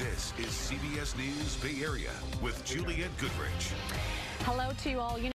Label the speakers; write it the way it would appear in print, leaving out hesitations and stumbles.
Speaker 1: This is CBS News Bay Area with Juliette Goodrich.
Speaker 2: Hello to you all.